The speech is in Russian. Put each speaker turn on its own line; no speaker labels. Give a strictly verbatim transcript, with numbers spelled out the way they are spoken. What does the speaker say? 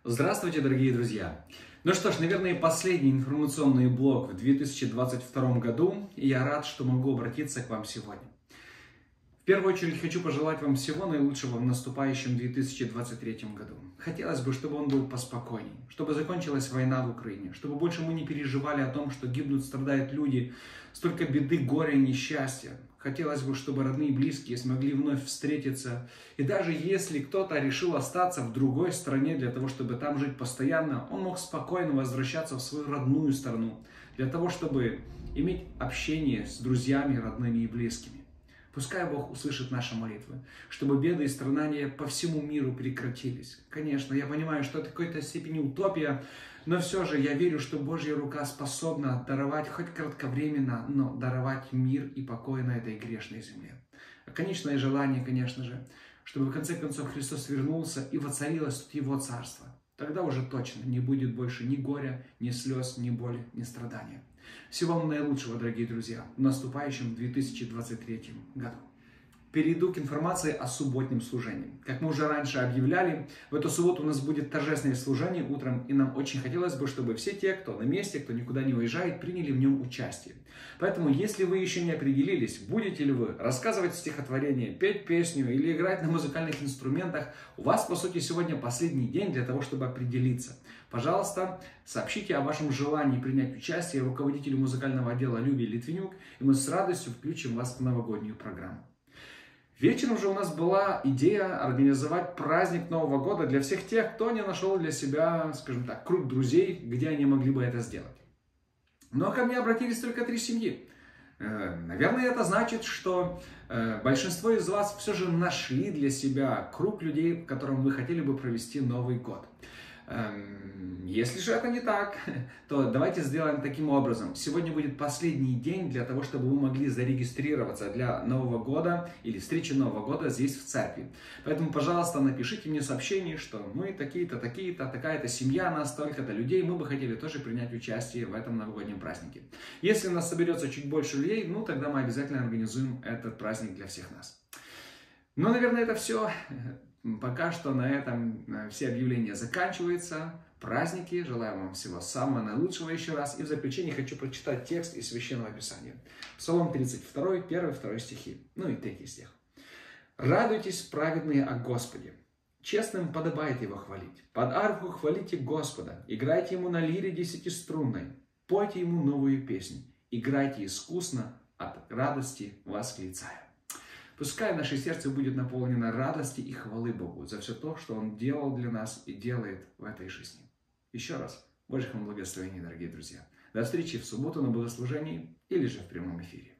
Здравствуйте, дорогие друзья! Ну что ж, наверное, последний информационный блог в две тысячи двадцать втором году, и я рад, что могу обратиться к вам сегодня. В первую очередь хочу пожелать вам всего наилучшего в наступающем две тысячи двадцать третьем году. Хотелось бы, чтобы он был поспокойней, чтобы закончилась война в Украине, чтобы больше мы не переживали о том, что гибнут, страдают люди, столько беды, горя и несчастья. Хотелось бы, чтобы родные и близкие смогли вновь встретиться. И даже если кто-то решил остаться в другой стране для того, чтобы там жить постоянно, он мог спокойно возвращаться в свою родную страну, для того, чтобы иметь общение с друзьями, родными и близкими. Пускай Бог услышит наши молитвы, чтобы беды и страдания по всему миру прекратились. Конечно, я понимаю, что это в какой-то степени утопия, но все же я верю, что Божья рука способна даровать хоть кратковременно, но даровать мир и покой на этой грешной земле. А конечное желание, конечно же, чтобы в конце концов Христос вернулся и воцарилось тут Его Царство. Тогда уже точно не будет больше ни горя, ни слез, ни боли, ни страдания. Всего вам наилучшего, дорогие друзья, в наступающем две тысячи двадцать третьем году. Перейду к информации о субботнем служении. Как мы уже раньше объявляли, в эту субботу у нас будет торжественное служение утром, и нам очень хотелось бы, чтобы все те, кто на месте, кто никуда не уезжает, приняли в нем участие. Поэтому, если вы еще не определились, будете ли вы рассказывать стихотворение, петь песню или играть на музыкальных инструментах, у вас, по сути, сегодня последний день для того, чтобы определиться. Пожалуйста, сообщите о вашем желании принять участие руководителю музыкального отдела Любе Литвинюк, и мы с радостью включим вас в новогоднюю программу. Вечером же у нас была идея организовать праздник Нового года для всех тех, кто не нашел для себя, скажем так, круг друзей, где они могли бы это сделать. Но ко мне обратились только три семьи. Наверное, это значит, что большинство из вас все же нашли для себя круг людей, в котором вы хотели бы провести Новый год. Если же это не так, то давайте сделаем таким образом. Сегодня будет последний день для того, чтобы вы могли зарегистрироваться для Нового года или встречи Нового года здесь в церкви. Поэтому, пожалуйста, напишите мне сообщение, что мы такие-то, такие-то, такая-то семья, нас столько-то людей, мы бы хотели тоже принять участие в этом новогоднем празднике. Если у нас соберется чуть больше людей, ну тогда мы обязательно организуем этот праздник для всех нас. Ну, наверное, это все. Пока что на этом все объявления заканчиваются. Праздники. Желаю вам всего самого наилучшего еще раз. И в заключение хочу прочитать текст из Священного Писания. Псалом тридцать два, первый, второй стихи. Ну и третий стих. «Радуйтесь, праведные, о Господе. Честным подобает Его хвалить. Под арфу хвалите Господа. Играйте Ему на лире десятиструнной. Пойте Ему новую песнь. Играйте искусно, от радости восклицая». Пускай наше сердце будет наполнено радости и хвалы Богу за все то, что Он делал для нас и делает в этой жизни. Еще раз, Божьих вам благословений, дорогие друзья. До встречи в субботу на богослужении или же в прямом эфире.